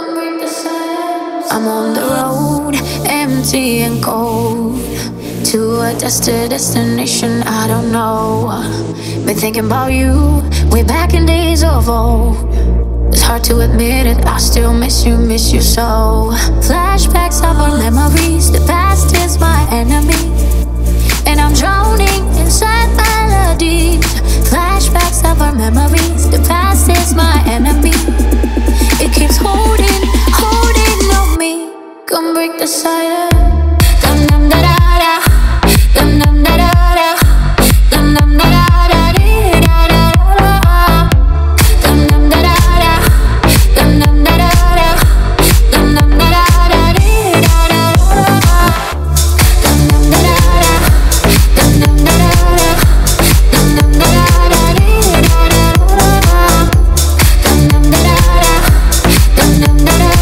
I'm on the road, empty and cold, to a destination I don't know. Been thinking about you, way back in days of old. It's hard to admit it, I still miss you so. Flashbacks of our memories, the past is my enemy, and I'm drowning inside melodies. Flashbacks of our memories, the past is my enemy. It keeps holding on me. Come break the silence. Dum dum da da da, dum dum da da da, dum dum da da da dee da da da, dum dum da da da, dum dum da da da, dum dum da da da dee da da da, dum dum da da da, dum dum da da da, dum dum da da da dee da da da, dum dum da da da, dum dum da da da.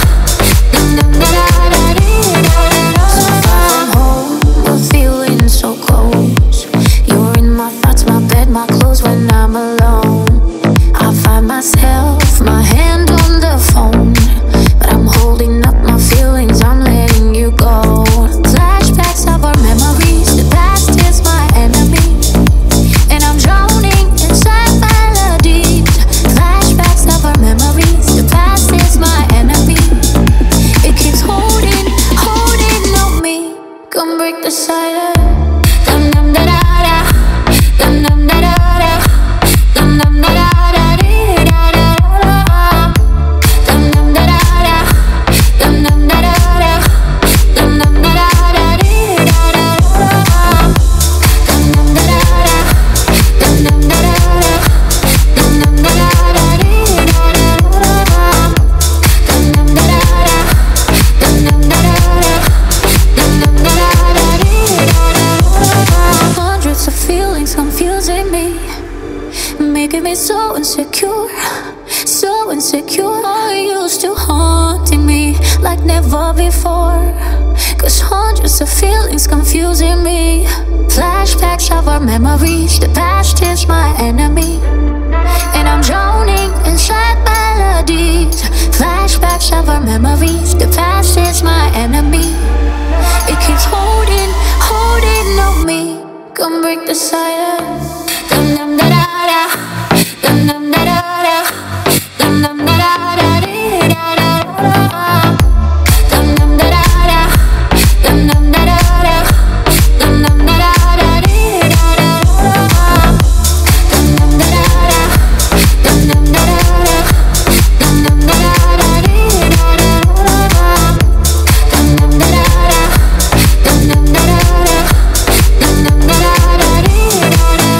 Myself, my hand on the phone, but I'm holding up my feelings, I'm letting you go. Flashbacks of our memories, the past is my enemy, and I'm drowning inside melodies. Flashbacks of our memories, the past is my enemy. It keeps holding on me. Come break the silence. Dum dum da da da, dum dum da da da, dum dum da da. Making me so insecure, so insecure. All used to haunting me like never before. Cause hundreds of feelings confusing me. Flashbacks of our memories, the past is my enemy, and I'm drowning inside melodies. Flashbacks of our memories, the past is my enemy. It keeps holding on me. Come break the silence. Dum dum da da da, dum dum da da da, dum dum da da da dee da da da, dum dum da da da, dum dum da da da, dum dum da da da dee da da da, dum dum da da da, dum dum da da da, dum dum da da da dee da da da, dum dum da da da, dum dum da da da, dum dum da da da dee da da da.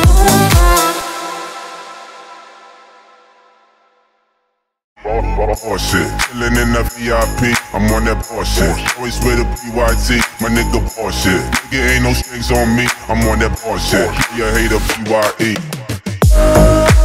Bullshit, chillin' in the VIP, I'm on that bullshit. Always with a PYT, my nigga bullshit. Nigga ain't no strings on me, I'm on that bullshit. You hater PYE.